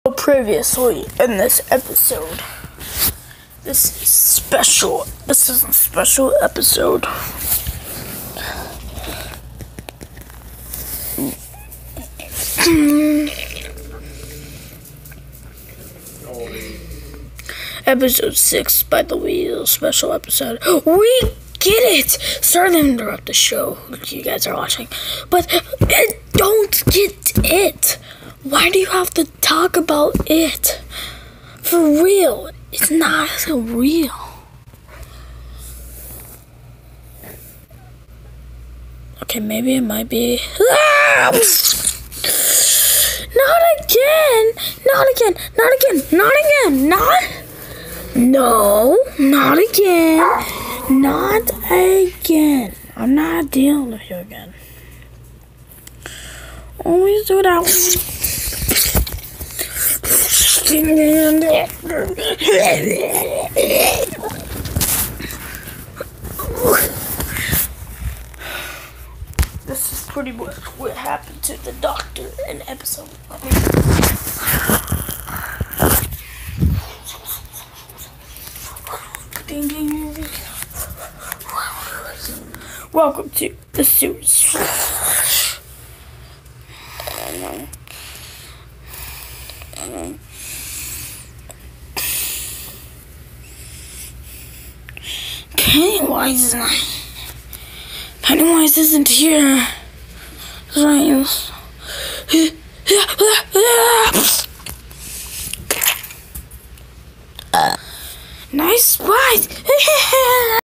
Previously in this episode, this is a special episode. Episode 6, by the way, is a special episode. We get it! Sorry to interrupt the show you guys are watching, but don't get it! Why do you have to talk about it? For real, it's not so real. Okay, maybe it might be. Not again! Not again! Not again! Not again! No, not again! Not again! I'm not dealing with you again. Always do that. This is pretty much what happened to the doctor in episode 1. Welcome to the series. Pennywise isn't here. Nice spot.